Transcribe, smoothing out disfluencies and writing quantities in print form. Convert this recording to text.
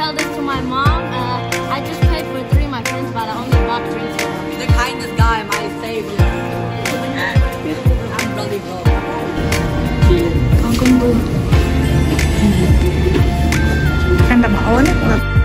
tell this to my mom. I just paid for 3 of my friends, but I only bought drinks for them. The kindest guy, my savior. I'm really good. Con cũng vui. Ăn đậm ổn.